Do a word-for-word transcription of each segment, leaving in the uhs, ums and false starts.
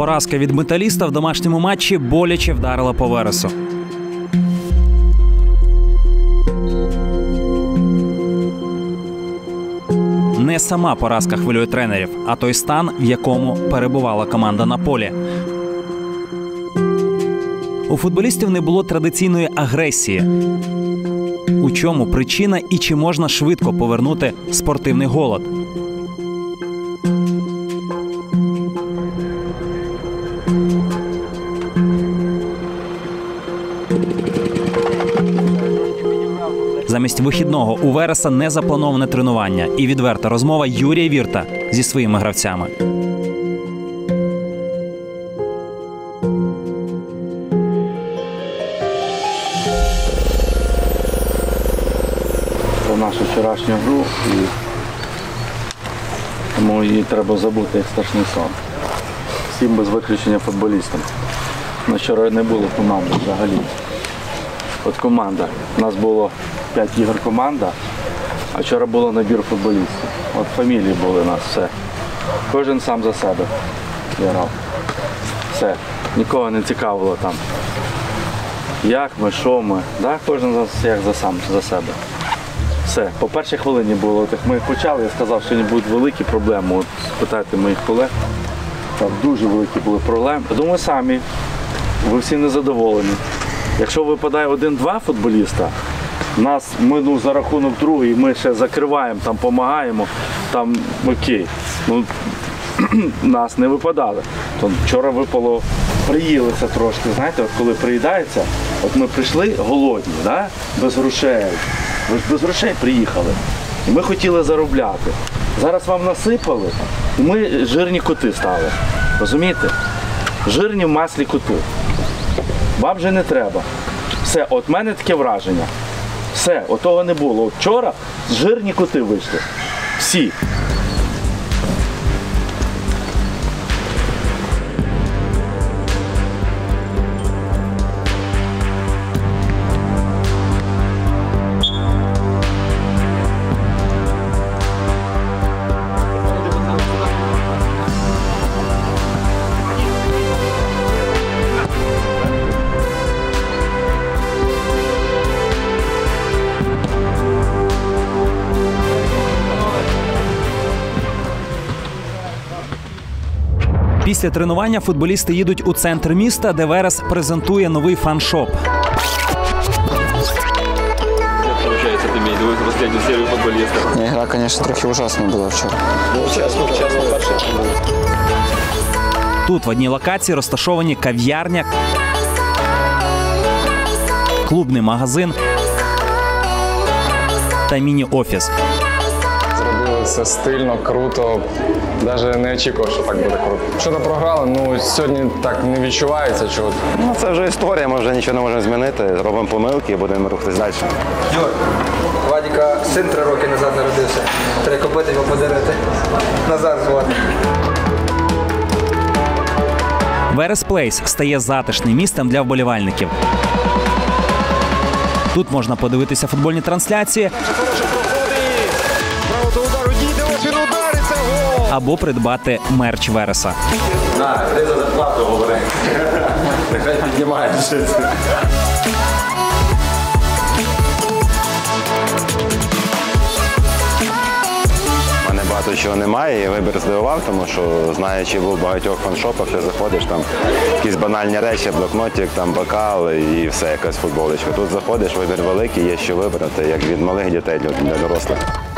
Поразка від «Металіста» в домашньому матчі боляче вдарила по Вересу. Не сама поразка хвилює тренерів, а той стан, в якому перебувала команда на полі. У футболістів не було традиційної агресії. У чому причина і чи можна швидко повернути спортивний голод? Замість вихідного у Вереса не заплановане тренування і відверта розмова Юрія Вірта зі своїми гравцями. Про нашу вчорашню гру, і тому її треба забути як страшний сон. Всім без виключення футболістам. На вчора не було команди взагалі. От команда. У нас було п'ять ігор команда, а вчора було набір футболістів. От фамілії були у нас, все. Кожен сам за себе грав. Все. Нікого не цікавило там. Як ми, що ми. Да? Кожен як за сам за себе. Все. По першій хвилині було. Так ми почали, я сказав, що будуть великі проблеми. От спитайте моїх колег. Там дуже великі були проблеми. Я думаю, самі. Ви всі незадоволені. Якщо випадає один-два футболіста, нас, ми ну, за рахунок другий, ми ще закриваємо, там, допомагаємо, там окей. Ну, нас не випадали. То вчора випало, приїлися трошки, знаєте, от коли приїдається, от ми прийшли голодні, да? Без грошей. Ви ж без грошей приїхали. І ми хотіли заробляти. Зараз вам насипали, і ми жирні коти стали. Розумієте? Жирні в маслі коти. Вам же не треба. Все, от мене таке враження. Все, от того не було. От вчора жирні коти вийшли. Всі. Після тренування футболісти їдуть у центр міста, де Верес презентує новий фан-шоп. Гра, звісно, трохи ужасна була вчора. Тут в одній локації розташовані кав'ярня, клубний магазин та міні-офіс. Зробили все стильно, круто. Навіть не очікував, що так буде круто. Вчора програли, ну сьогодні так не відчувається чого. Ну це вже історія, ми вже нічого не можемо змінити. Робимо помилки і будемо рухатись далі. Юр, Вадіка син три роки назад народився. Треба купити його подарити. Назад звати. Верес Плейс стає затишним місцем для вболівальників. Тут можна подивитися футбольні трансляції або придбати мерч Вереса. На, ти за зарплату говори. Нехай піднімає щось. У мене багато чого немає, і вибір здивував, тому що, знаючи, був в багатьох фаншопах, ти заходиш, там якісь банальні речі, блокнотик, там бокал і все, якась футболочка. Тут заходиш, вибір великий, є що вибрати, як від малих дітей для дорослих.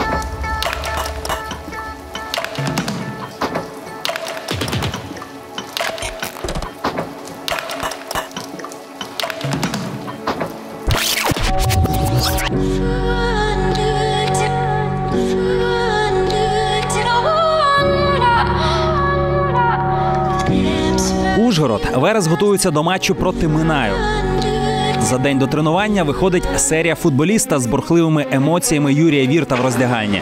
Ужгород. Верес готується до матчу проти Минаю. За день до тренування виходить серія футболіста з бурхливими емоціями Юрія Вірта в роздягальні.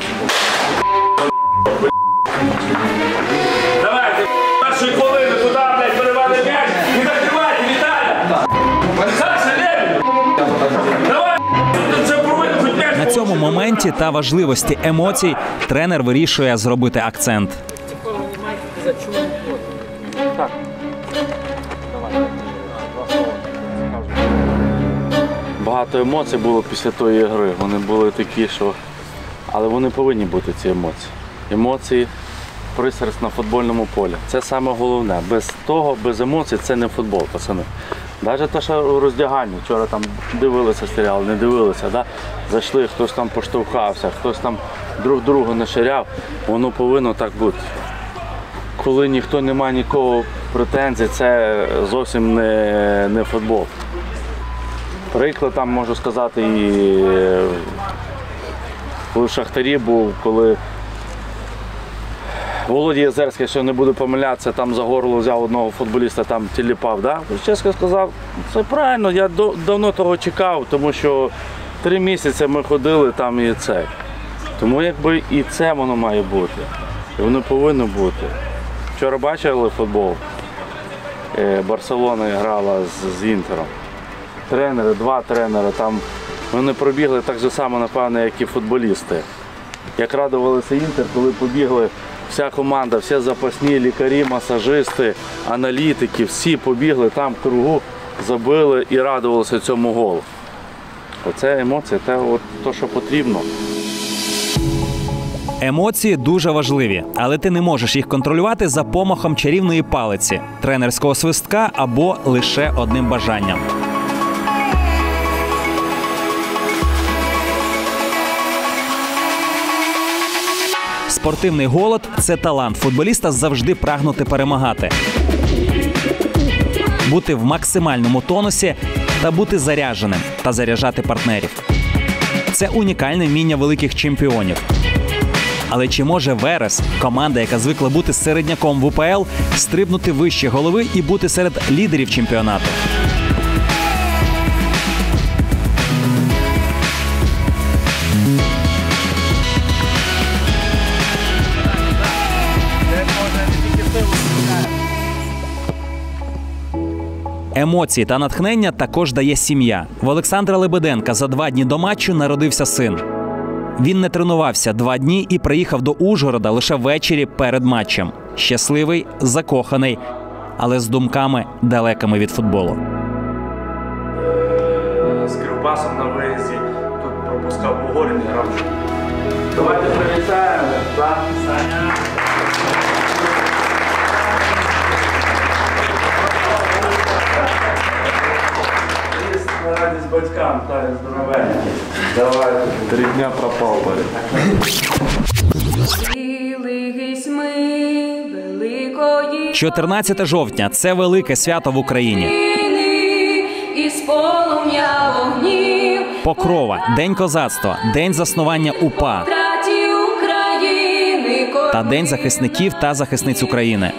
Давайте, першої хвилини туди, блядь, перевали м'яч і закривайте, Віталя! На цьому моменті та важливості емоцій тренер вирішує зробити акцент. Так, Багато емоцій було після тої гри. Вони були такі, що... Але вони повинні бути, ці емоції. Емоції, пристрасть на футбольному полі. Це саме головне. Без того, без емоцій це не футбол, пацани. Навіть те, що у роздяганні, вчора там дивилися серіал, не дивилися, да? Зайшли, хтось там поштовхався, хтось там друг другу не ширяв, воно повинно так бути. Коли ніхто не має нікого претензій, це зовсім не, не футбол. Приклад там можу сказати і коли в Шахтарі був, коли Володя Єзерський, що не буду помилятися, там за горло взяв одного футболіста, там тіліпав. Да? Чесно сказав, це правильно, я до, давно того чекав, тому що три місяці ми ходили там і це. Тому якби і це воно має бути, і воно повинно бути. Вчора бачили футбол, Барселона грала з, з Інтером. Тренери, два тренери, там вони пробігли так же само, напевно, як і футболісти. Як радувалися Інтер, коли побігли вся команда, всі запасні, лікарі, масажисти, аналітики, всі побігли там в кругу, забили і радувалися цьому голу. Оце емоції, це от те, що потрібно. Емоції дуже важливі, але ти не можеш їх контролювати за помахом чарівної палиці, тренерського свистка або лише одним бажанням. Спортивний голод – це талант футболіста завжди прагнути перемагати, бути в максимальному тонусі та бути зарядженим та заряджати партнерів. Це унікальне вміння великих чемпіонів. Але чи може Верес, команда, яка звикла бути середняком в УПЛ, стрибнути вище голови і бути серед лідерів чемпіонату? Емоції та натхнення також дає сім'я. В Олександра Лебеденка за два дні до матчу народився син. Він не тренувався два дні і приїхав до Ужгорода лише ввечері перед матчем. Щасливий, закоханий, але з думками далекими від футболу. З Кривбасом на виїзді, тут пропускав Угорін і грав. Давайте привітаємо. Саня. На радість батькам, та здоровенькі. Давай, три дня пропав, парень. чотирнадцяте жовтня – це велике свято в Україні. Покрова, День козацтва, День заснування УПА та День захисників та захисниць України.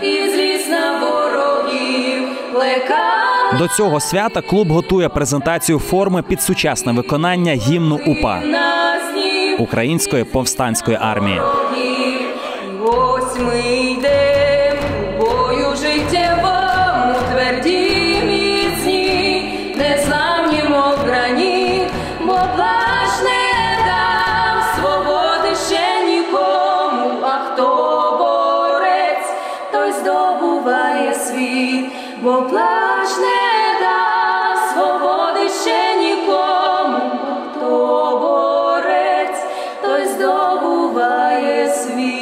До цього свята клуб готує презентацію форми під сучасне виконання гімну УПА – Української повстанської армії. Ось ми йдемо у бою життєвому, тверді, міцні, незламні, мов граніт, бо плащ не дам свободи ще нікому, а хто борець, той здобуває світ, бо плащ не дам свободи ще нікому, а хто борець, той здобуває світ.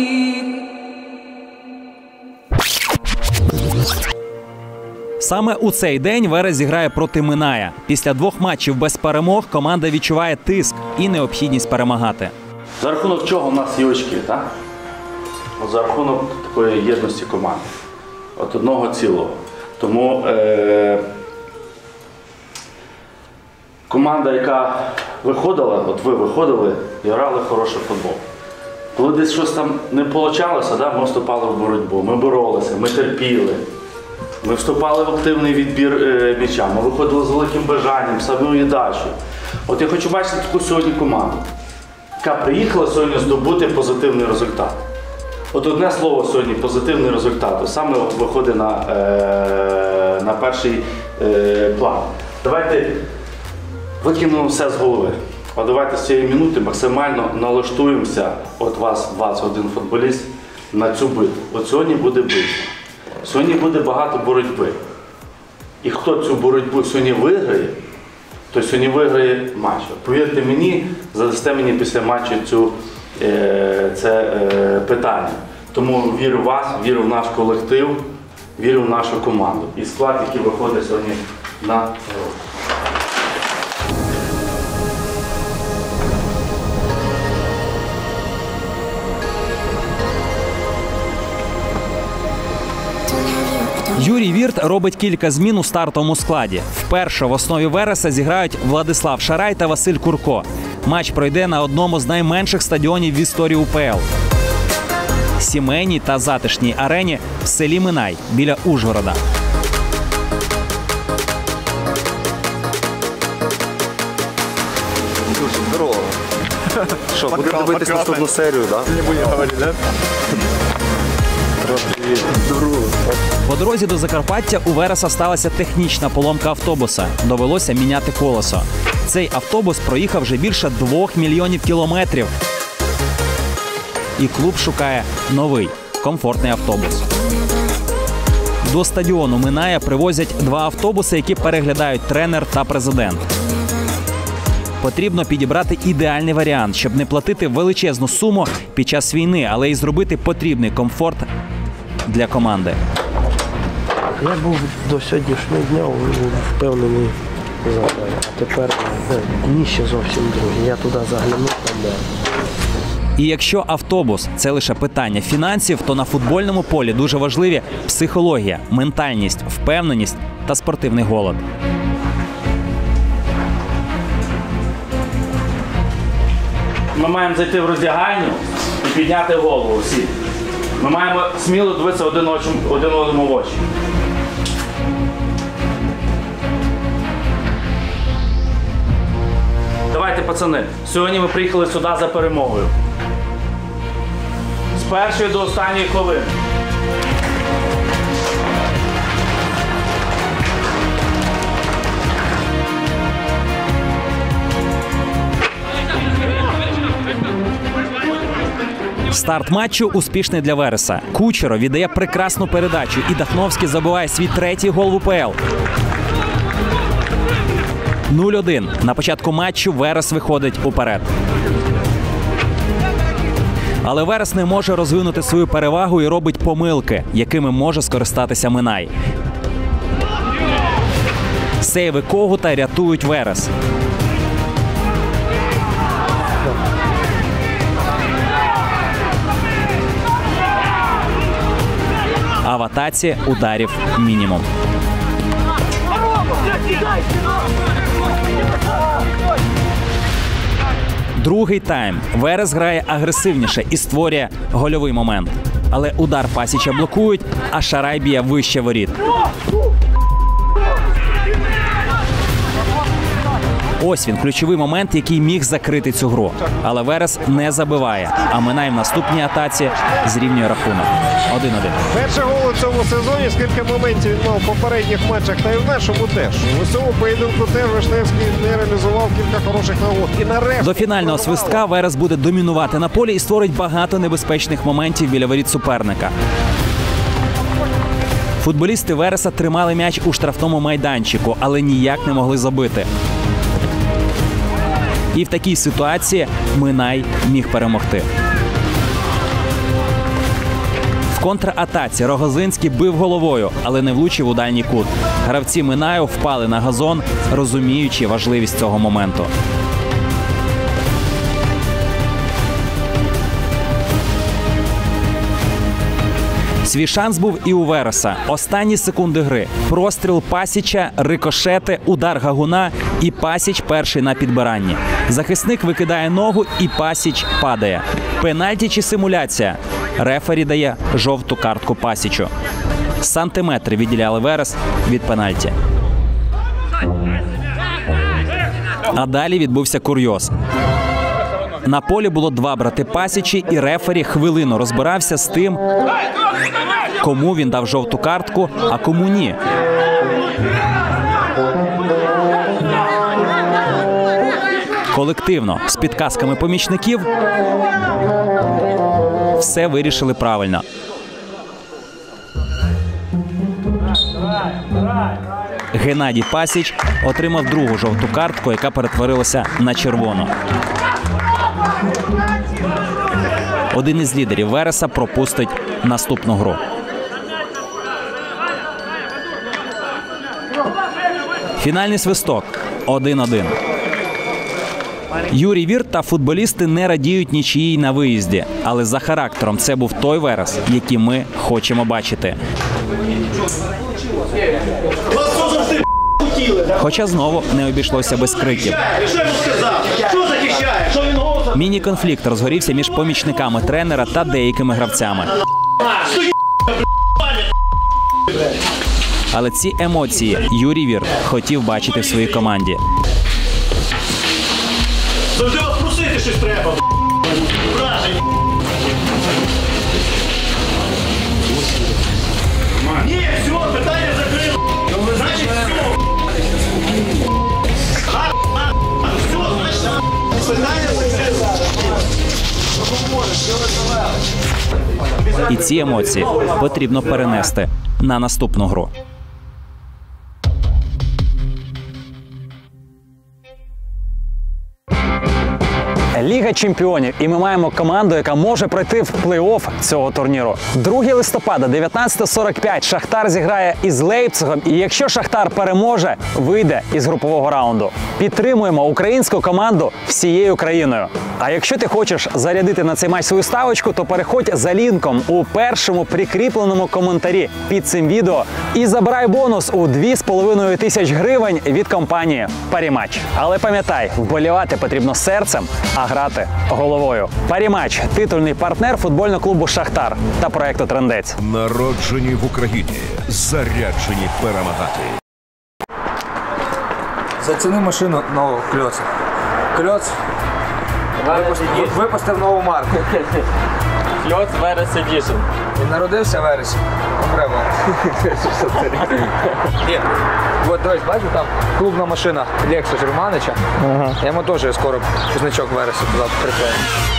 Саме у цей день Верес зіграє проти Миная. Після двох матчів без перемог команда відчуває тиск і необхідність перемагати. За рахунок чого в нас є очки, так? За рахунок такої єдності команди. От одного цілого. Тому е- команда, яка виходила, от ви виходили і грали хороший футбол. Коли десь щось там не вийшло, да, ми вступали в боротьбу, ми боролися, ми терпіли. Ми вступали в активний відбір е, м'яча, ми виходили з великим бажанням, самою дачею. От я хочу бачити таку сьогодні команду, яка приїхала сьогодні здобути позитивний результат. От одне слово сьогодні – позитивний результат. Ось саме от виходить на, е, на перший е, план. Давайте викинемо все з голови. От давайте з цієї минути максимально налаштуємося, от вас двадцять один футболіст, на цю битву. От сьогодні буде битва. сьогодні буде багато боротьби. І хто цю боротьбу сьогодні виграє, то сьогодні виграє матч. Повірте мені, задасте мені після матчу цю, е, це е, питання. Тому вірю в вас, вірю в наш колектив, вірю в нашу команду. І склад, який виходить сьогодні на гру. Юрій Вірт робить кілька змін у стартовому складі. Вперше в основі Вереса зіграють Владислав Шарай та Василь Курко. Матч пройде на одному з найменших стадіонів в історії УПЛ – сімейній та затишній арені в селі Минай біля Ужгорода. Здорово. Що, будемо дивитись наступну серію, так? Не будемо говорити, так? По дорозі до Закарпаття у Вереса сталася технічна поломка автобуса. Довелося міняти колесо. Цей автобус проїхав вже більше двох мільйонів кілометрів. І клуб шукає новий, комфортний автобус. До стадіону Миная привозять два автобуси, які переглядають тренер та президент. Потрібно підібрати ідеальний варіант, щоб не платити величезну суму під час війни, але й зробити потрібний комфорт для команди. Я був до сьогоднішнього дня впевнений, а тепер дні ще зовсім другі. Я туди заглянув, там де. І якщо автобус – це лише питання фінансів, то на футбольному полі дуже важливі психологія, ментальність, впевненість та спортивний голод. Ми маємо зайти в роздягальню і підняти голову всі. Ми маємо сміло дивитися один одному в очі. Давайте, пацани, сьогодні ми приїхали сюди за перемогою. З першої до останньої хвилини. Старт матчу успішний для Вереса. Кучеро віддає прекрасну передачу і Дахновський забиває свій третій гол в УПЛ. нуль один. На початку матчу Верес виходить уперед. Але Верес не може розвинути свою перевагу і робить помилки, якими може скористатися Минай. Сейви Когута рятують Верес. А в атаці ударів мінімум. Другий тайм. Верес грає агресивніше і створює гольовий момент. Але удар Пасіча блокують, а Шарай б'є вище воріт. Ось він, ключовий момент, який міг закрити цю гру. Але Верес не забиває, а Минай в наступній атаці зрівнює рахунок. один один. Перший гол у цьому сезоні, скільки моментів він мав в попередніх матчах, та й в нашому теж. У цьому поєдинку теж Вишневський не реалізував кілька хороших нагод. І нарешті... До фінального свистка Верес буде домінувати на полі і створить багато небезпечних моментів біля воріт суперника. Футболісти Вереса тримали м'яч у штрафному майданчику, але ніяк не могли забити. І в такій ситуації Минай міг перемогти. В контратаці Рогозинський бив головою, але не влучив у дальній кут. Гравці Минаю впали на газон, розуміючи важливість цього моменту. Свій шанс був і у Вереса. Останні секунди гри. Простріл Пасіча, рикошети, удар Гагуна і Пасіч перший на підбиранні. Захисник викидає ногу і Пасіч падає. Пенальті чи симуляція? Рефері дає жовту картку Пасічу. Сантиметри відділяли Верес від пенальті. А далі відбувся курйоз. На полі було два брати Пасічі, і рефері хвилину розбирався з тим, кому він дав жовту картку, а кому ні. Колективно, з підказками помічників, все вирішили правильно. Геннадій Пасіч отримав другу жовту картку, яка перетворилася на червону. Один із лідерів Вереса пропустить наступну гру. Фінальний свисток – один-один. Юрій Вірт та футболісти не радіють нічиїй на виїзді. Але за характером це був той Верес, який ми хочемо бачити. Хоча знову не обійшлося без криків. Міні-конфлікт розгорівся між помічниками тренера та деякими гравцями. Але ці емоції Юрій Вірт хотів бачити в своїй команді. Завжди вас просити щось треба. Ні, все, питання закрили. Значить, все. Питання закрили. І ці емоції потрібно перенести на наступну гру. Ліга чемпіонів, і ми маємо команду, яка може пройти в плей-офф цього турніру. другого листопада, дев'ятнадцята сорок п'ять, Шахтар зіграє із Лейпцигом, і якщо Шахтар переможе, вийде із групового раунду. Підтримуємо українську команду всією країною. А якщо ти хочеш зарядити на цей матч свою ставочку, то переходь за лінком у першому прикріпленому коментарі під цим відео і забирай бонус у дві з половиною тисяч гривень від компанії Паріматч. Але пам'ятай, вболівати потрібно серцем, а грати головою. Паріматч – титульний партнер футбольного клубу «Шахтар» та проєкту «Трендець». Народжені в Україні, заряджені перемагати. Заціни машину нового Кльоца. Кльоц випустив, випустив нову марку. Кльоц Верес Едішн. Він народився в вересі, помре в вересі. От, дивись, бачу, там клубна машина Лекса Жерманича. Ага. Я йому теж скоро значок Вереса туди приклеїмо.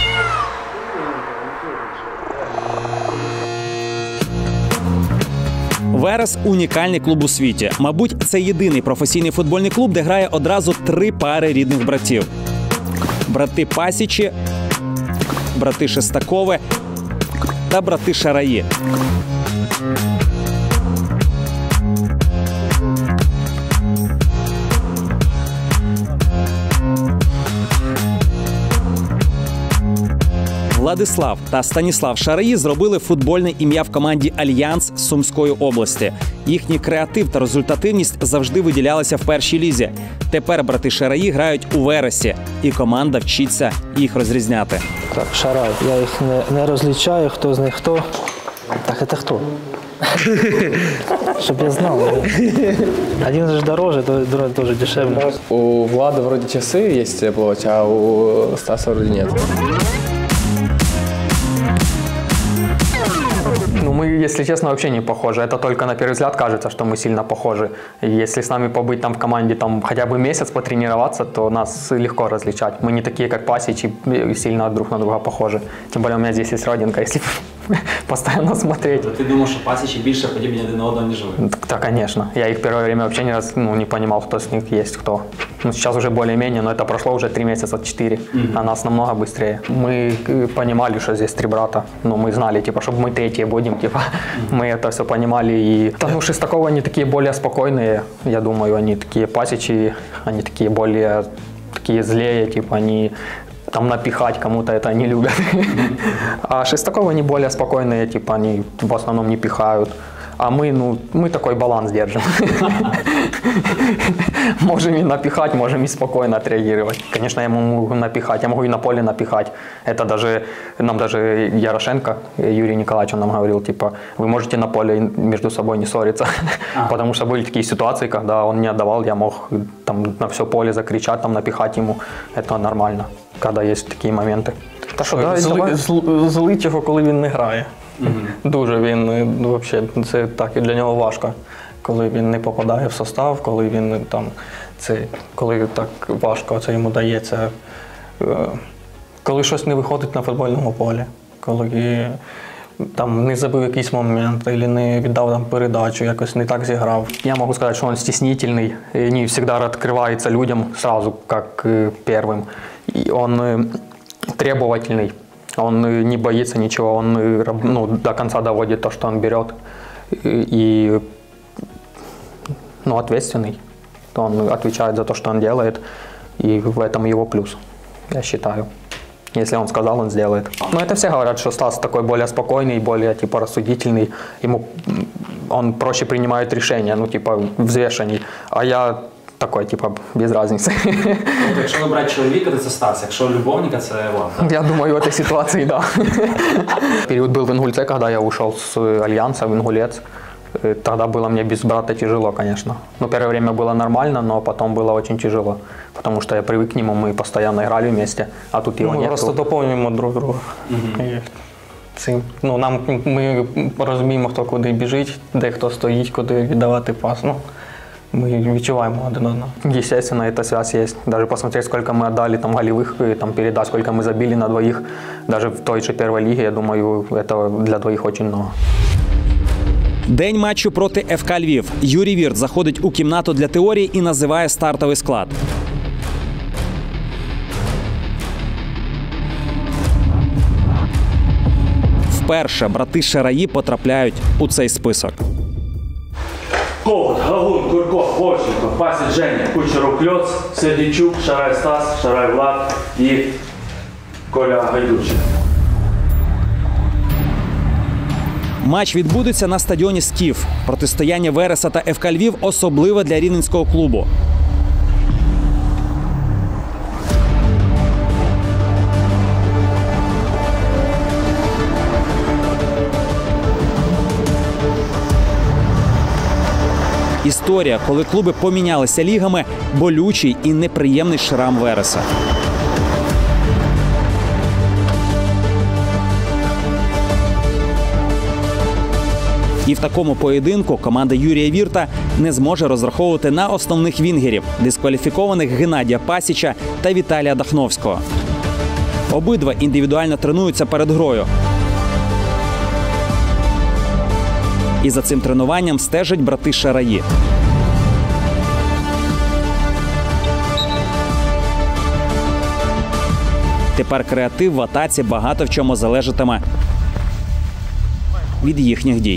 Верес – унікальний клуб у світі. Мабуть, це єдиний професійний футбольний клуб, де грає одразу три пари рідних братів. Брати Пасічі, брати Шестакови та брати Шараї. Владислав та Станіслав Шараї зробили футбольне ім'я в команді «Альянс» Сумської області. Їхній креатив та результативність завжди виділялися в першій лізі. Тепер брати Шараї грають у Вересі, і команда вчиться їх розрізняти. Так, Шарай, я їх не, не розлічаю, хто з них хто. Так, це хто? Щоб я знал. Один же дороже, другой тоже дешевле. У Влада вроде часы есть плоть, а у Стаса вроде нет. Ну, мы, если честно, вообще не похожи. Это только на первый взгляд кажется, что мы сильно похожи. И если с нами побыть там в команде там, хотя бы месяц потренироваться, то нас легко различать. Мы не такие, как Пасич, и сильно друг на друга похожи. Тем более у меня здесь есть родинка, если постоянно смотреть. Ти думаєш, що Пасічі більше подібні один на одного, ніж ви? Да, конечно. Я их первое время вообще не, раз, ну, не понимал, кто с них есть кто. Ну, сейчас уже более-менее, но это прошло уже три месяца, четыре. Mm-hmm. А нас намного быстрее. Мы понимали, что здесь три брата. Ну, мы знали, типа, чтобы мы третьи будем, типа. Mm-hmm. Мы это все понимали. И... Да, ну, Шестакова, они такие более спокойные. Я думаю, они такие Пасичи, они такие более такие злее, типа, они... Там напихать кому-то это они любят. Mm-hmm. А Шестакова они более спокойные, типа они в основном не пихают. А мы, ну, мы такой баланс держим. Можем и напихать, можем и спокойно отреагировать. Конечно, я могу напихать, я могу и на поле напихать. Это даже, нам даже Ярошенко, Юрий Николаевич, он нам говорил, типа, вы можете на поле между собой не ссориться. А. Потому что были такие ситуации, когда он не отдавал, я мог там на все поле закричать, там напихать ему. Это нормально, когда есть такие моменты. Та що, да, зли, зли, злить його, коли він не грає. Mm-hmm. Дуже він, ну, взагалі, це так і для нього важко. Коли він не попадає в состав, коли він там, це, коли так важко це йому дається, коли щось не виходить на футбольному полі, коли там не забив якийсь момент, або не віддав там передачу, якось не так зіграв. Я можу сказати, що він стіснительний, не завжди відкривається людям сразу, як першим. І він требовательний, он не боится ничего, он ну, до конца доводит то, что он берет. И ну, ответственный. Он отвечает за то, что он делает, и в этом его плюс, я считаю. Если он сказал, он сделает. Но это все говорят, что Стас такой более спокойный, более типа рассудительный. Ему он проще принимает решения, ну типа взвешенней. А я такой, типа, без разницы. Якщо вибрати чоловіка, то це Стас, якщо любовника, це Влад. Я думаю, в этой ситуации, да. Период был в Ингульце, когда я ушел с Альянса в Ингулец. Тогда было мне без брата тяжело, конечно. Ну, первое время было нормально, но потом было очень тяжело. Потому что я привык к нему, мы постоянно играли вместе, а тут его ну, нет. Просто доповнюємо друг друга. Mm-hmm. Цим. Ну, нам, ми розуміємо, хто куди біжить, де хто стоїть, куди віддавати пас. Ну, мы відчуваємо один одного. Естественно, эта связь есть. Даже посмотреть, сколько мы отдали там голевых там, передач, сколько мы забили на двоих. Даже в той же первой лиге, я думаю, это для двоих очень много. День матчу проти еф ка Львів. Юрій Вірт заходить у кімнату для теорії і називає стартовий склад. Вперше брати Шараї потрапляють у цей список. Ковут, Гагун, Курко, Порченко, Пасіч Женя, Кучеров Кльоц, Сердійчук, Шарай Стас, Шарай Влад і Коля Гайдучик. Матч відбудеться на стадіоні «Скіф». Протистояння Вереса та еф ка Львів особливе для рівненського клубу. Історія, коли клуби помінялися лігами, болючий і неприємний шрам Вереса. І в такому поєдинку команда Юрія Вірта не зможе розраховувати на основних вінгерів – дискваліфікованих Геннадія Пасіча та Віталія Дахновського. Обидва індивідуально тренуються перед грою. І за цим тренуванням стежать брати Шараї. Тепер креатив в атаці багато в чому залежатиме від їхніх дій.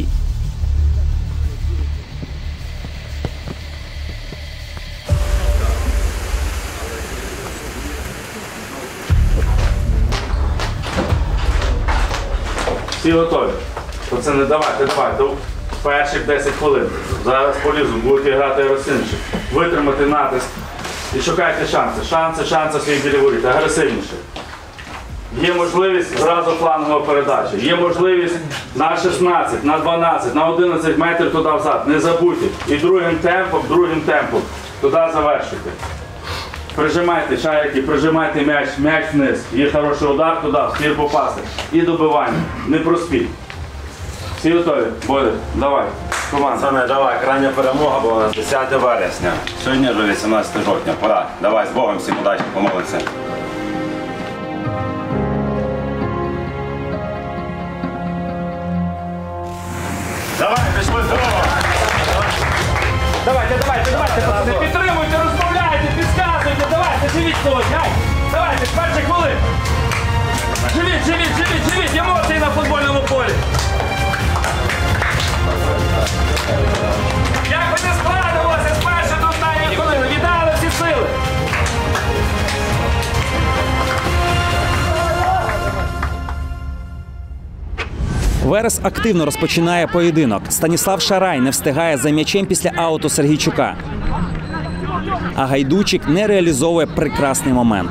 Всі готові? Пацани, давайте, давайте. Перших десять хвилин. Зараз полізу, будете грати розсильніше. Витримати натиск і шукайте шанси. Шанси, шанси свої білі воріт. Агресивніше. Є можливість зразу флангова передача. Є можливість на шістнадцять, на дванадцять, на одинадцять метрів туди взад. Не забудьте. І другим темпом, другим темпом туди завершуйте. Прижимайте шарики, прижимайте м'яч, м'яч вниз. Є хороший удар туди, встір попасти. І добивання. Не проспіть. Всі готові? Буде. Давай. Команда. Пацани, давай, крайня перемога була десяте вересня. Сьогодні вже вісімнадцяте жовтня. Пора. Давай, з Богом, всім удачі, помолиться. Давай, пішли з Богом. Давайте, давайте, давайте, пацани, підтримуйте, розмовляйте, підказуйте, давайте, живіть когось, гай. Давайте, з перших хвилин. Живіть, живіть, живіть, живіть, емоції на футбольному полі. Як би не складувалося з першої до останньої хвилини, віддали всі сили. Верес активно розпочинає поєдинок. Станіслав Шарай не встигає за м'ячем після ауту Сергійчука. А Гайдучик не реалізовує прекрасний момент.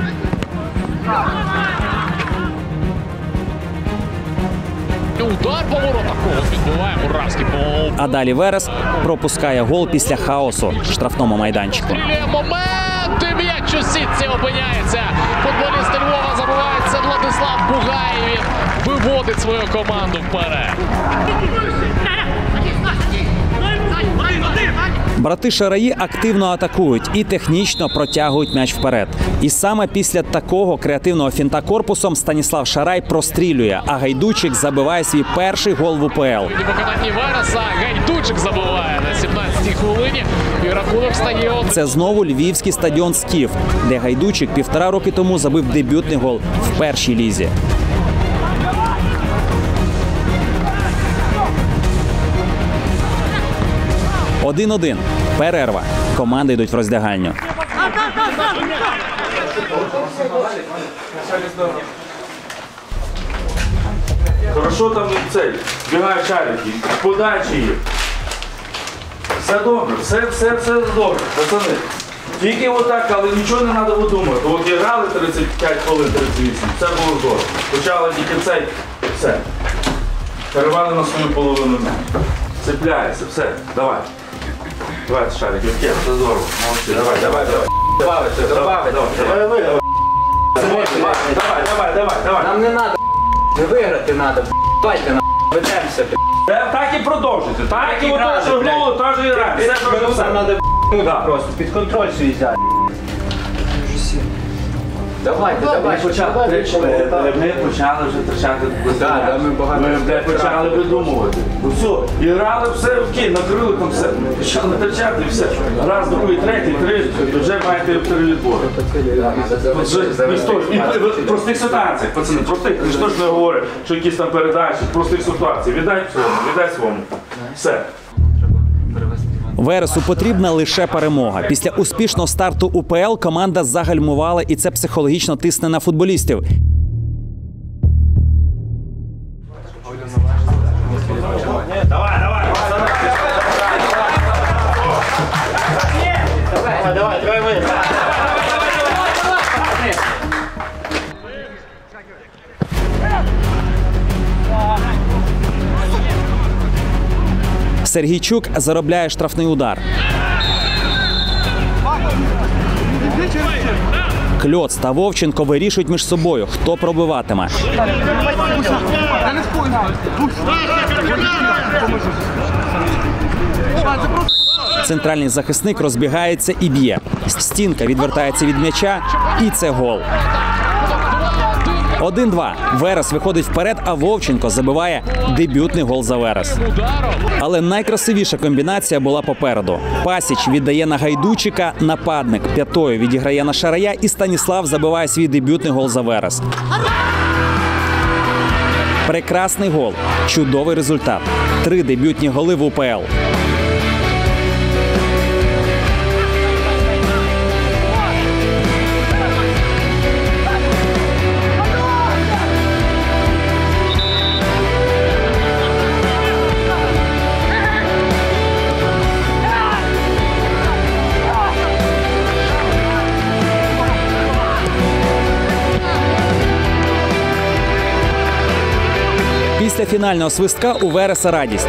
Удар по воротах, когось відбиває Муравський. А далі Верес пропускає гол після хаосу в штрафному майданчику. Стріляє момент, і м'яч у сітці опиняється. Футболісти Львова забиваються, Владислав Бугаєв виводить свою команду вперед. Брати Шараї активно атакують і технічно протягують м'яч вперед. І саме після такого креативного фінта корпусом Станіслав Шарай прострілює, а Гайдучик забиває свій перший гол в УПЛ. І виконанні Вереса Гайдучик забиває на сімнадцятій хвилині. І рахунок стає. Це знову львівський стадіон «Скіф», де Гайдучик півтора роки тому забив дебютний гол в першій лізі. один-один. Перерва. Команди йдуть в роздягальню. Хорошо там цей, бігають шарики, подачі їх. Все добре, все, все, все добре, пацани. Тільки отак, але нічого не треба видумувати. От грали тридцять п'ять хвилин, тридцять вісім, все було добре. Почали тільки цей, все. Перервали на свою половину. Цепляється, все, давай. Давайте, шарики, все здорово, молодці, давай, давай, давай. Добавиться, добавиться. Давай, давай, давай, давай, давай, давай. Нам не треба не виграти треба, давайте на ведемося. Так і продовжуйте, так і ото, що гнуло, так і грати. Все, що все. Нам треба просто під контроль свій взяти. Давайте, давайте. Ми почали вже втрачати. Ми почали видумувати. Все, і грали все, окей, накрили там все. Почали втрачати і все. Раз, другий, третій, три, вже маєте три відбори. В простих ситуаціях, пацани, простих. Ніхто ж не говорить, що якісь там передачі, в простих ситуаціях. Віддай своєму, віддай своєму. Все. Вересу потрібна лише перемога. Після успішного старту УПЛ команда загальмувала, і це психологічно тисне на футболістів. Давай, давай, давай, давай, давай, Сергійчук заробляє штрафний удар. Кльоц та Вовченко вирішують між собою, хто пробиватиме. Центральний захисник розбігається і б'є. Стінка відвертається від м'яча, і це гол. один-два. Верес виходить вперед, а Вовченко забиває дебютний гол за Верес. Але найкрасивіша комбінація була попереду. Пасіч віддає на Гайдучика, нападник п'ятою відіграє на Шарая, і Станіслав забиває свій дебютний гол за Верес. Прекрасний гол. Чудовий результат. Три дебютні голи в УПЛ. Після фінального свистка у Вереса радість.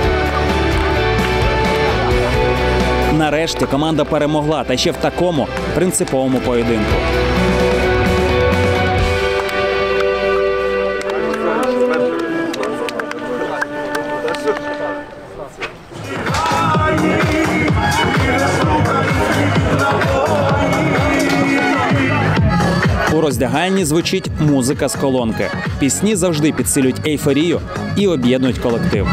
Нарешті команда перемогла, та ще в такому принциповому поєдинку. У роздягальні звучить музика з колонки. Пісні завжди підсилюють ейфорію і об'єднують колектив.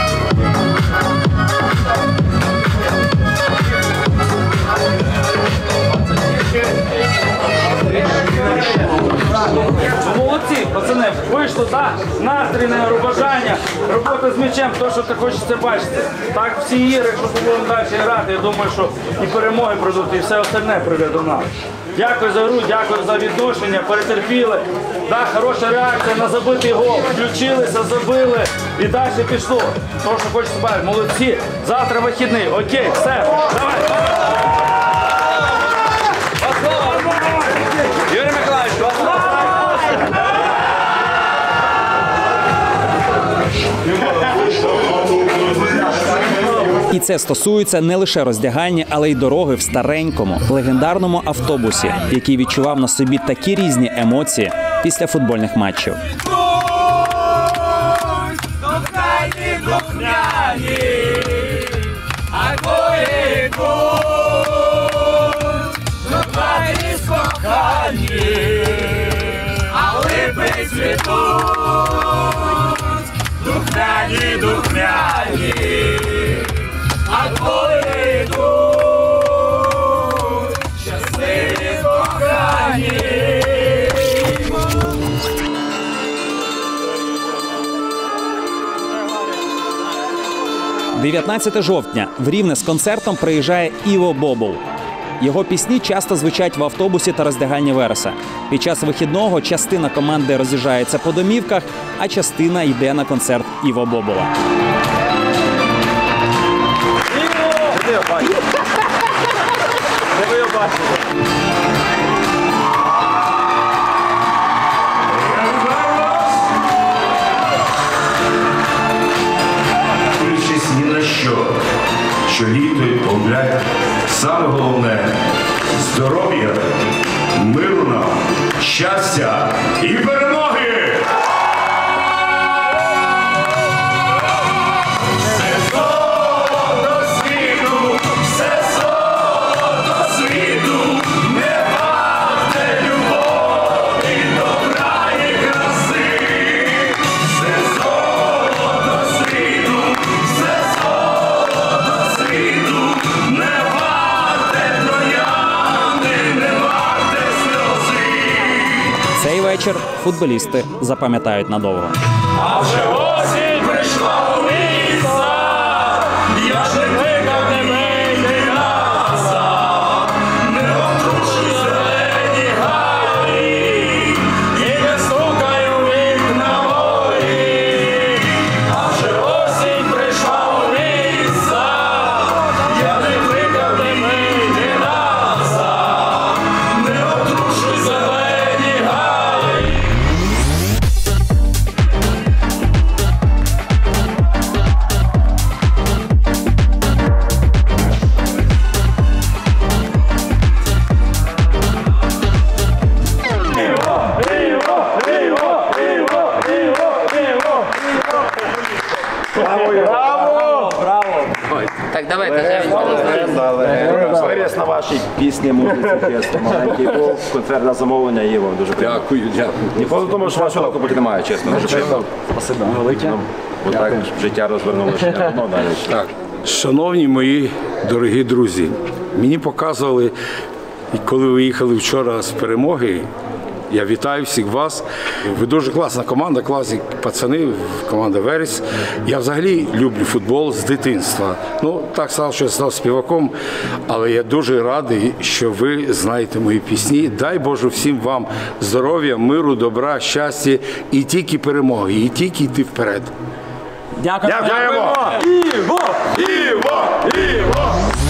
Молодці, пацани, вийшло, так, настрій, бажання, робота з м'ячем, то, що ти хочеш це бачити. Так, всі ігри, якщо будемо далі грати, я думаю, що і перемоги прийдуть, і все остальне прийде до нас. Дякую за гру, дякую за відношення, перетерпіли. Так, хороша реакція на забитий гол. Включилися, забили і далі пішло. То, що хочеться бачити, молодці. Завтра вихідний, окей, все, давай. Юрій Миколаївич, І це стосується не лише роздягальні, але й дороги в старенькому, легендарному автобусі, який відчував на собі такі різні емоції після футбольних матчів. А твої Жовтаті скохані, а липи цвітуть, духмяні, духмяні, а коли йдуть, щасливі кохані. дев'ятнадцятого жовтня в Рівне з концертом приїжджає Іво Бобул. Його пісні часто звучать в автобусі та роздягальні Вереса. Під час вихідного частина команди роз'їжджається по домівках, а частина йде на концерт Іво Бобула. Ні на що, що літо і помовляє, саме головне – здоров'я, миру нам, щастя і перемоги! Все золото світу, все золото світу, не варте любові, добра і краси. Все золото світу, все золото світу, не варте троянди, не варте сльози. Цей вечір футболісти запам'ятають надовго. А вже осінь прийшла у ліса, я ж не кликав тебе йти назад, не отрушуй зелені гаї, і не стукай у вікна мої. А вже осінь прийшла у ліса, я не кликав тебе йти назад, не отрушуй зелені гаї. Так, давайте. Виріс на вашій пісні, музиці, фесту. Маленький був, концерт на замовлення є вам дуже приємно. Дякую, дякую. Ніколи не думав, що вашого року немає, чесно. Дуже приємно. Спасибо. Велике. Отак життя розвернулося. Так. Шановні мої дорогі друзі, мені показували, коли ви їхали вчора з перемоги, я вітаю всіх вас. Ви дуже класна команда, класні пацани, команда Верес. Я взагалі люблю футбол з дитинства. Ну, так стало, що я став співаком, але я дуже радий, що ви знаєте мої пісні. Дай Боже всім вам здоров'я, миру, добра, щастя і тільки перемоги, і тільки йти вперед. Дякую. Дякуємо! Іво! Іво! Іво!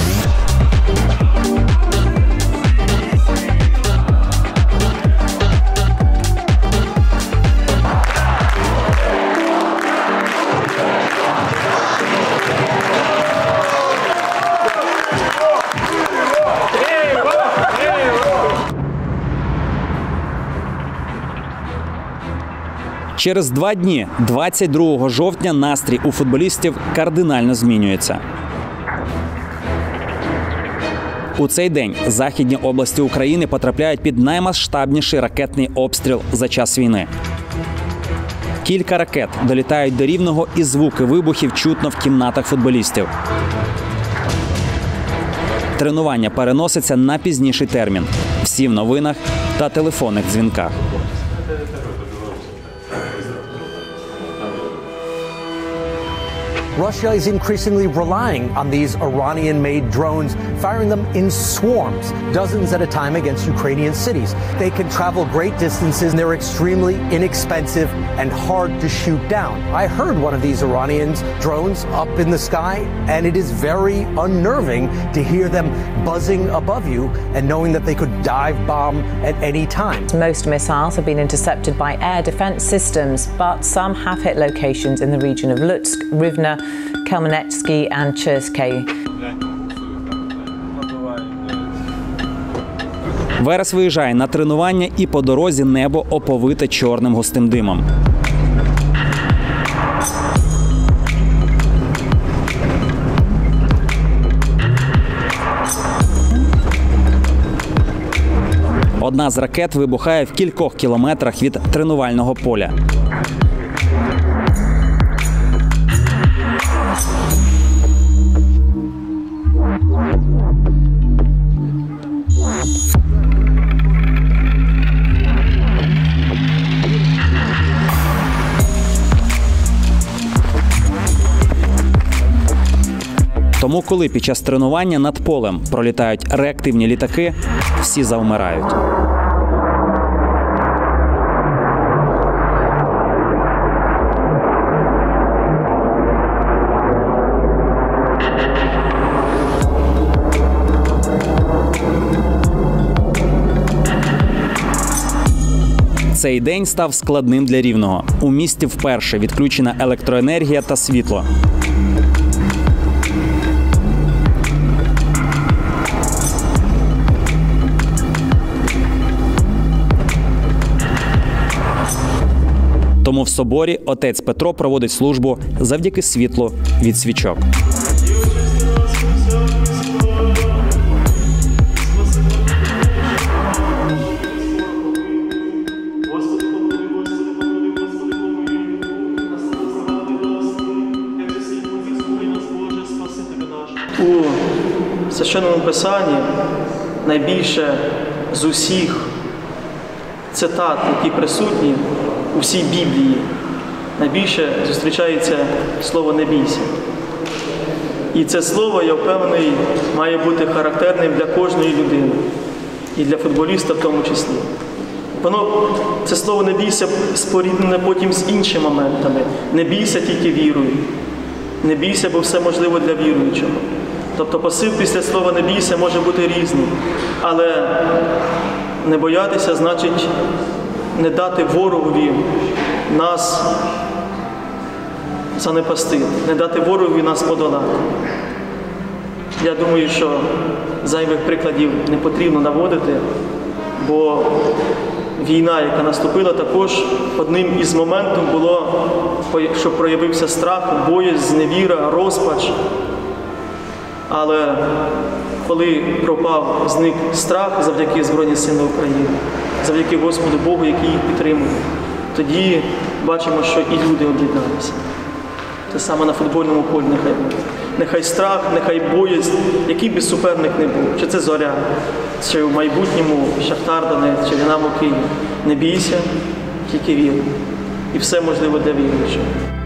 Через два дні, двадцять другого жовтня, настрій у футболістів кардинально змінюється. У цей день західні області України потрапляють під наймасштабніший ракетний обстріл за час війни. Кілька ракет долітають до Рівного, і звуки вибухів чутно в кімнатах футболістів. Тренування переноситься на пізніший термін. Всі в новинах та телефонних дзвінках. Russia is increasingly relying on these Iranian-made drones, firing them in swarms, dozens at a time against Ukrainian cities. They can travel great distances, and they're extremely inexpensive and hard to shoot down. I heard one of these Iranian drones up in the sky, and it is very unnerving to hear them buzzing above you and knowing that they could dive bomb at any time. Most missiles have been intercepted by air defense systems, but some have hit locations in the region of Lutsk, Rivne, Khmelnytskyi and Cherskey. Верес виїжджає на тренування, і по дорозі небо оповите чорним густим димом. Одна з ракет вибухає в кількох кілометрах від тренувального поля. Тому, коли під час тренування над полем пролітають реактивні літаки, всі завмирають. Цей день став складним для Рівного. У місті вперше відключена електроенергія та світло. Тому в соборі отець Петро проводить службу завдяки світлу від свічок. У Священному Писанні найбільше з усіх цитат, які присутні у всій Біблії, найбільше зустрічається слово «не бійся». І це слово, я впевнений, має бути характерним для кожної людини. І для футболіста в тому числі. Воно, це слово «не бійся» споріднене потім з іншими моментами. Не бійся тільки вірою. Не бійся, бо все можливо для віруючого. Тобто посил після слова «не бійся» може бути різним. Але не боятися значить не дати ворогові нас занепасти, не дати ворогові нас подолати. Я думаю, що зайвих прикладів не потрібно наводити, бо війна, яка наступила, також одним із моментів було, що проявився страх, боязнь, зневіра, розпач. Але коли пропав, зник страх завдяки Збройним силам України, завдяки Господу Богу, який їх підтримує, тоді бачимо, що і люди об'єдналися. Це саме на футбольному полі нехай буде. Нехай страх, нехай боязнь, який би суперник не був, чи це Зоря, чи в майбутньому Шахтар Донець, чи Динамо Київ. Не бійся, тільки вір. І все можливо для віруючого.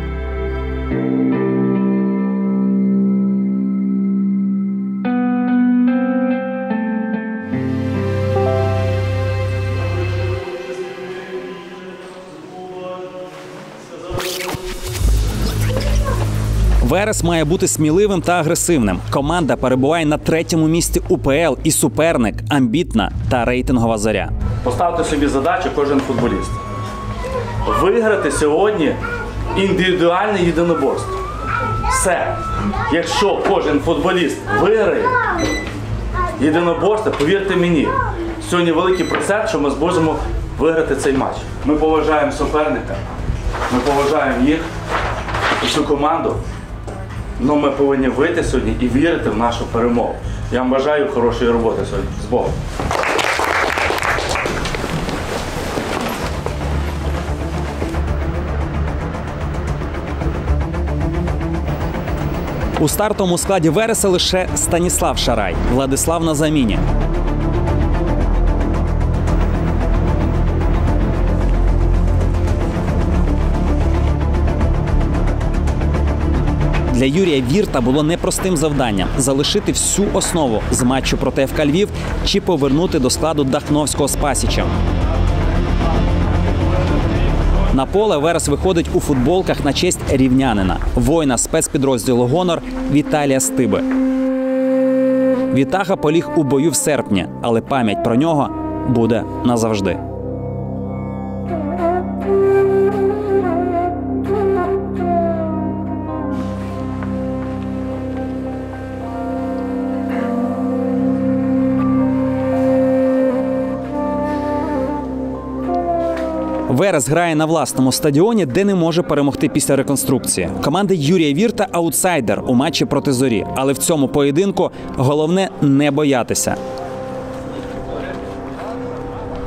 Верес має бути сміливим та агресивним. Команда перебуває на третьому місці УПЛ і суперник – амбітна та рейтингова Зоря. Поставте собі задачу кожен футболіст. Виграти сьогодні індивідуальне єдиноборство. Все. Якщо кожен футболіст виграє єдиноборство, повірте мені, сьогодні великий процент, що ми зможемо виграти цей матч. Ми поважаємо суперника, ми поважаємо їх, цю команду. Але ми повинні вийти сьогодні і вірити в нашу перемогу. Я вам бажаю хорошої роботи сьогодні. З Богом! У стартовому складі Вереса лише Станіслав Шарай, Владислав на заміні. Для Юрія Вірта було непростим завданням – залишити всю основу з матчу проти еф ка Львів чи повернути до складу Дахновського з Пасічем. На поле Верес виходить у футболках на честь рівнянина, воїна спецпідрозділу «Гонор» Віталія Стиби. Вітаха поліг у бою в серпні, але пам'ять про нього буде назавжди. Верес грає на власному стадіоні, де не може перемогти після реконструкції. Команда Юрія Вірта – аутсайдер у матчі проти Зорі. Але в цьому поєдинку головне – не боятися.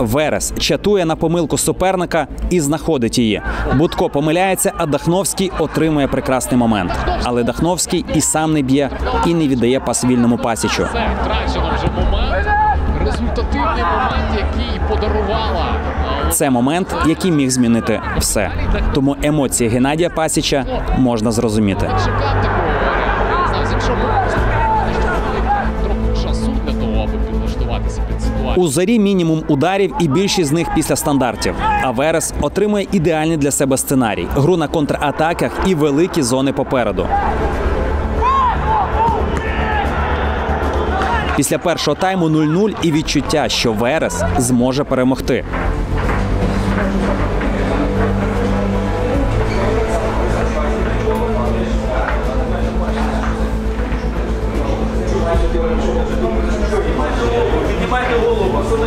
Верес чатує на помилку суперника і знаходить її. Будко помиляється, а Дахновський отримує прекрасний момент. Але Дахновський і сам не б'є, і не віддає пас вільному Пасічу. Втрачено вже момент, результативний момент, який подарувала. Це момент, який міг змінити все. Тому емоції Геннадія Пасіча можна зрозуміти. Чекав такого варіанту. Якщо б трохи часу для того, аби підлаштуватися під ситуацію. У Зорі мінімум ударів і більшість з них після стандартів. А Верес отримує ідеальний для себе сценарій – гру на контратаках і великі зони попереду. Після першого тайму нуль-нуль і відчуття, що Верес зможе перемогти. Піднімайте голову, пацани.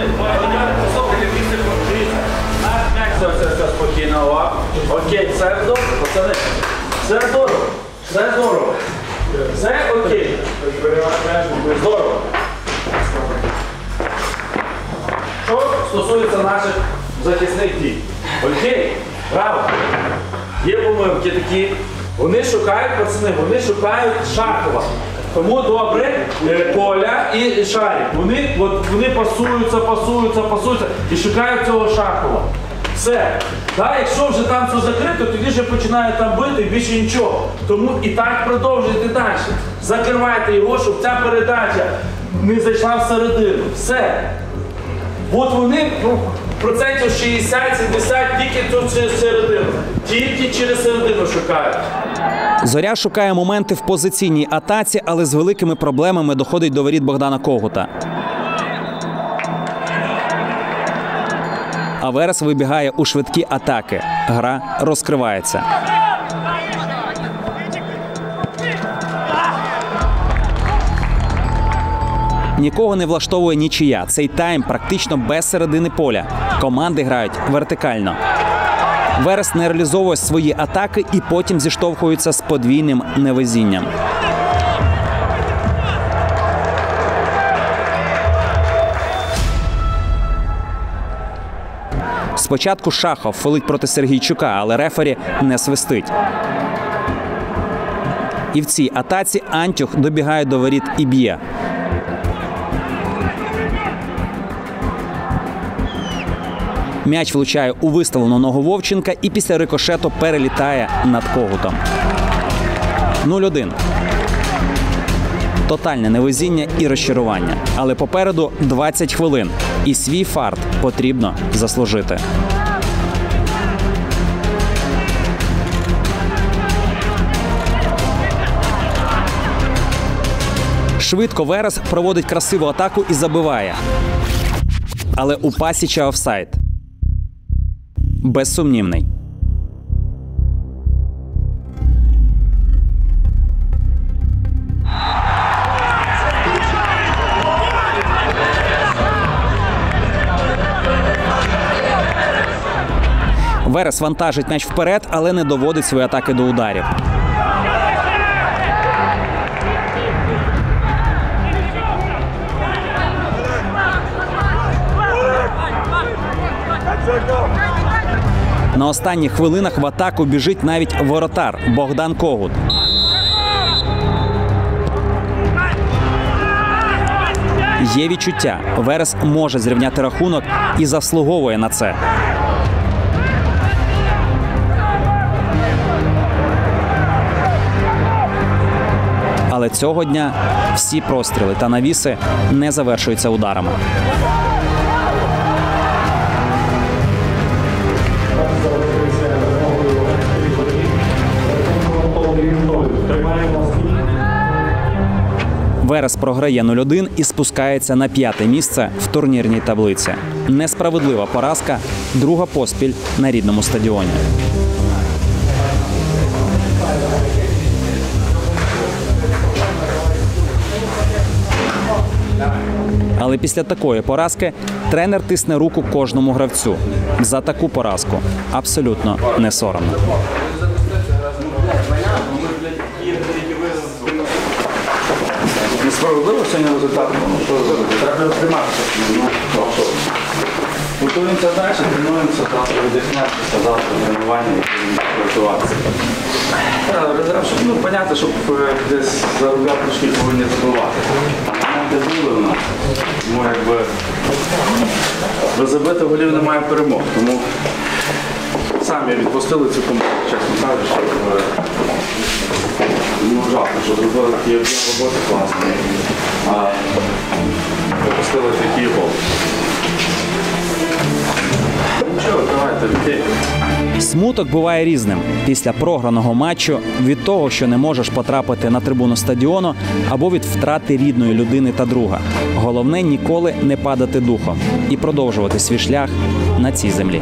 Все, все, все, спокійно. Окей, все добре, пацани. Все здорово. Все здорово. Все окей. Здорово. Що стосується наших захисних дій? Окей, браво. Є помилки такі. Вони шукають, пацани, вони шукають Шахова. Тому добре, Коля і Шарик. Вони, от, вони пасуються, пасуються, пасуються і шукають цього Шахова. Все. Так, якщо вже там все закрито, тоді вже починають там бити і більше нічого. Тому і так продовжуйте далі. Закривайте його, щоб ця передача не зайшла всередину. Все. От вони ну, процентів шістдесят-сімдесят тільки тут через середину. Тільки через середину шукають. Зоря шукає моменти в позиційній атаці, але з великими проблемами доходить до воріт Богдана Когута. А Верес вибігає у швидкі атаки. Гра розкривається. Нікого не влаштовує нічия. Цей тайм практично без середини поля. Команди грають вертикально. Верес не реалізовує свої атаки і потім зіштовхується з подвійним невезінням. Спочатку Шахов фолить проти Сергійчука, але рефері не свистить. І в цій атаці Антюх добігає до воріт і б'є. М'яч влучає у виставлену ногу Вовченка і після рикошету перелітає над Когутом. нуль-один. Тотальне невезіння і розчарування. Але попереду двадцять хвилин. І свій фарт потрібно заслужити. Швидко Верес проводить красиву атаку і забиває. Але у Пасіча офсайд. Безсумнівний. Верес вантажить м'яч вперед, але не доводить свої атаки до ударів. На останніх хвилинах в атаку біжить навіть воротар Богдан Когут. Є відчуття, Верес може зрівняти рахунок і заслуговує на це. Але цього дня всі простріли та навіси не завершуються ударами. Верес програє нуль-один і спускається на п'яте місце в турнірній таблиці. Несправедлива поразка, друга поспіль на рідному стадіоні. Але після такої поразки тренер тисне руку кожному гравцю. За таку поразку абсолютно не соромно. Несправедливо сьогодні результат, ну що зробити? Треба триматися. Ну Готуємося далі, тренуємося, завтра віддихнемося, завтра тренування і будемо готуватися. Резерв, щоб, ну, понятно, щоб десь заробляти трошки повинні забивати. Моменти були у нас, тому якби без забитих голів немає перемог, тому самі відпустили цю команду, чесно кажучи, ну, жалко, що зробили такі об'єм роботи класні, а пропустили такий гол. Нічого, давайте, дітей. Смуток буває різним. Після програного матчу, від того, що не можеш потрапити на трибуну стадіону, або від втрати рідної людини та друга. Головне – ніколи не падати духом і продовжувати свій шлях на цій землі.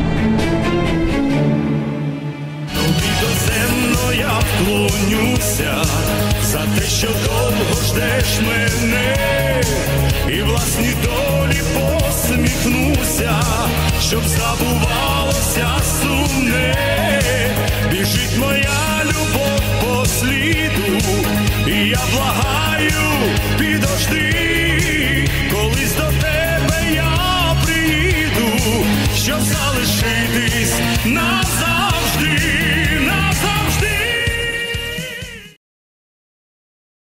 Доземно я вклонюся за те, що довго ждеш мене, і власні долі посміхнуся, щоб забувалося сумне. Біжить моя любов по сліду, і я благаю, підожди, колись до тебе я приїду, щоб залишитись назавжди.